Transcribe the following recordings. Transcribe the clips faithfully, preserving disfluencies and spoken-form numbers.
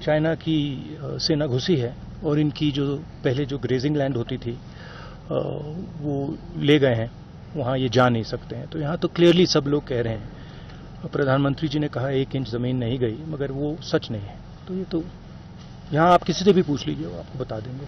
China की सेना घुसी है और इनकी जो पहले जो ग्रेजिंग लैंड होती थी वो ले गए हैं, वहाँ ये जा नहीं सकते हैं। तो यहाँ तो क्लियरली सब लोग कह रहे हैं, प्रधानमंत्री जी ने कहा एक इंच ज़मीन नहीं गई, मगर वो सच नहीं है। तो ये तो यहाँ आप किसी से भी पूछ लीजिए, वो आपको बता देंगे।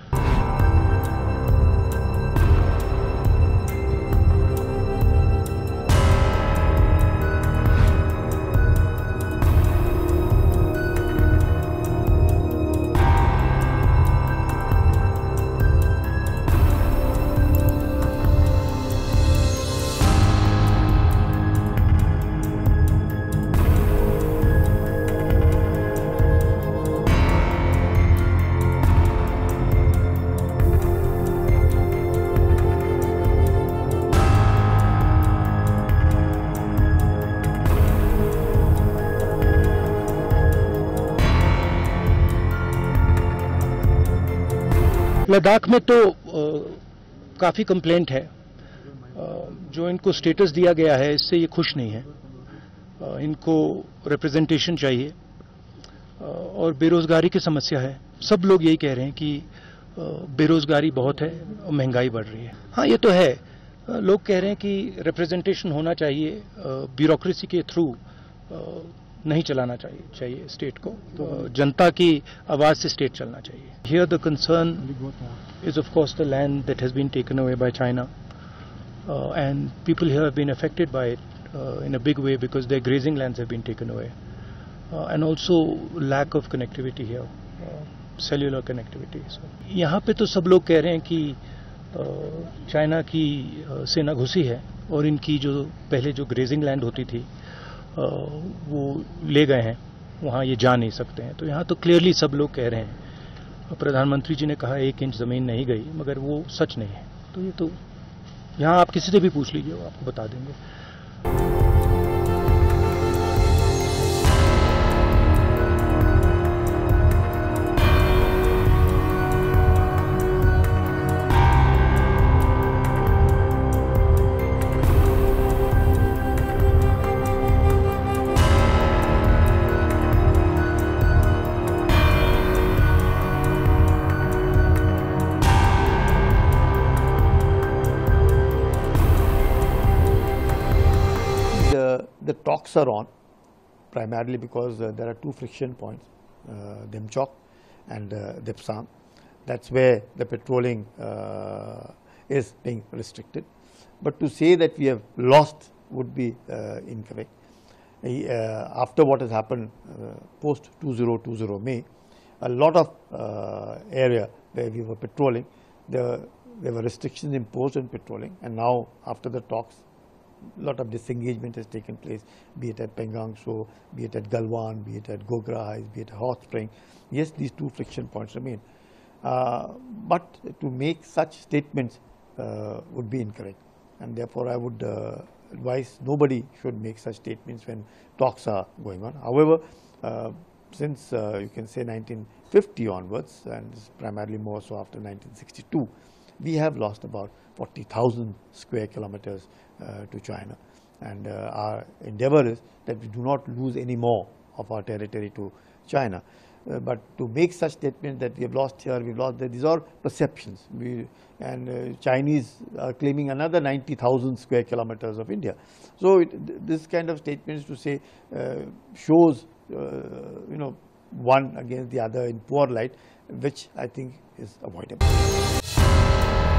लद्दाख में तो आ, काफ़ी कंप्लेंट है। आ, जो इनको स्टेटस दिया गया है इससे ये खुश नहीं है। आ, इनको रिप्रेजेंटेशन चाहिए आ, और बेरोजगारी की समस्या है। सब लोग यही कह रहे हैं कि बेरोजगारी बहुत है और महंगाई बढ़ रही है। हाँ, ये तो है। आ, लोग कह रहे हैं कि रिप्रेजेंटेशन होना चाहिए, ब्यूरोक्रेसी के थ्रू नहीं चलाना चाहिए चाहिए स्टेट को। तो जनता की आवाज से स्टेट चलना चाहिए। Here the concern is of course the land that has been taken away by China and people here have been affected by it in a big way because their grazing lands have been taken away and also lack of connectivity here, cellular connectivity. यहाँ पे तो सब लोग कह रहे हैं कि China uh, की uh, सेना घुसी है और इनकी जो पहले जो ग्रेजिंग लैंड होती थी वो ले गए हैं, वहाँ ये जा नहीं सकते हैं। तो यहाँ तो क्लियरली सब लोग कह रहे हैं, प्रधानमंत्री जी ने कहा एक इंच ज़मीन नहीं गई, मगर वो सच नहीं है। तो ये तो यहाँ आप किसी से भी पूछ लीजिए, वो आपको बता देंगे। The talks are on primarily because uh, there are two friction points, uh, Demchok and uh, Depsang. That's where the patrolling uh, is being restricted. But to say that we have lost would be uh, incorrect. Uh, after what has happened uh, post two thousand twenty May, a lot of uh, area where we were patrolling, there, there were restrictions imposed on patrolling, and now after the talks, a lot of disengagement has taken place, be it at Pangong, so be it at Galwan, be it at Gogra, be it at Hot Spring. Yes, these two friction points remain. Uh, but to make such statements uh, would be incorrect, and therefore I would uh, advise nobody should make such statements when talks are going on. However, uh, since uh, you can say nineteen fifty onwards, and primarily more so after nineteen sixty-two, we have lost about forty thousand square kilometers uh, to China, and uh, our endeavor is that we do not lose any more of our territory to China. Uh, but to make such statements that we have lost here, we have lost there, these are perceptions. We, and uh, Chinese are claiming another ninety thousand square kilometers of India. So it, this kind of statements to say uh, shows uh, you know, one against the other in poor light, which I think is avoidable.